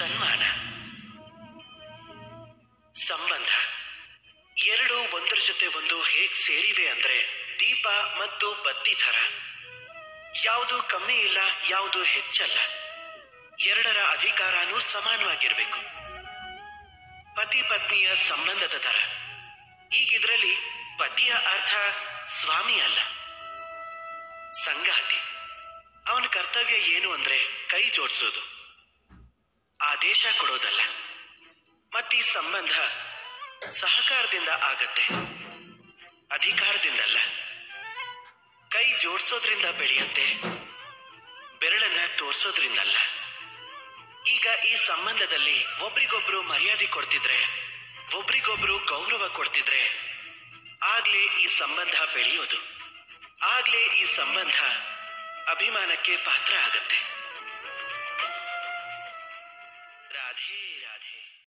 ಸನ್ಮಾನ. ಸಂಬಂಧ ಎರಡು ಒಂದರ ಜೊತೆ ಒಂದು ಹೇಗ್ ಸೇರಿವೆ ಅಂದ್ರೆ ದೀಪ ಮತ್ತು ಬತ್ತಿ ಥರ. ಯಾವುದು ಕಮ್ಮಿ ಇಲ್ಲ, ಯಾವುದು ಹೆಚ್ಚಲ್ಲ. ಎರಡರ ಅಧಿಕಾರನೂ ಸಮಾನವಾಗಿರ್ಬೇಕು. ಪತಿ ಪತ್ನಿಯ ಸಂಬಂಧದ ತರ. ಈಗಿದ್ರಲ್ಲಿ ಪತಿಯ ಅರ್ಥ ಸ್ವಾಮಿ ಅಲ್ಲ, ಸಂಗಾತಿ. ಅವನ ಕರ್ತವ್ಯ ಏನು ಅಂದ್ರೆ ಕೈ ಜೋಡಿಸೋದು, ಆದೇಶ ಕೊಡೋದಲ್ಲ. ಮತ್ತೀ ಸಂಬಂಧ ಸಹಕಾರದಿಂದ ಆಗತ್ತೆ, ಅಧಿಕಾರದಿಂದಲ್ಲ. ಕೈ ಜೋಡಿಸೋದ್ರಿಂದ ಬೆಳೆಯತ್ತೆ, ಬೆರಳನ್ನ ತೋರ್ಸೋದ್ರಿಂದಲ್ಲ. ಈಗ ಈ ಸಂಬಂಧದಲ್ಲಿ ಒಬ್ರಿಗೊಬ್ರು ಮರ್ಯಾದೆ ಕೊಡ್ತಿದ್ರೆ, ಒಬ್ರಿಗೊಬ್ರು ಗೌರವ ಕೊಡ್ತಿದ್ರೆ ಆಗ್ಲೇ ಈ ಸಂಬಂಧ ಬೆಳೆಯೋದು. ಆಗ್ಲೇ ಈ ಸಂಬಂಧ ಅಭಿಮಾನಕ್ಕೆ ಪಾತ್ರ ಆಗತ್ತೆ. ರಾಧೆ ರಾಧೆ.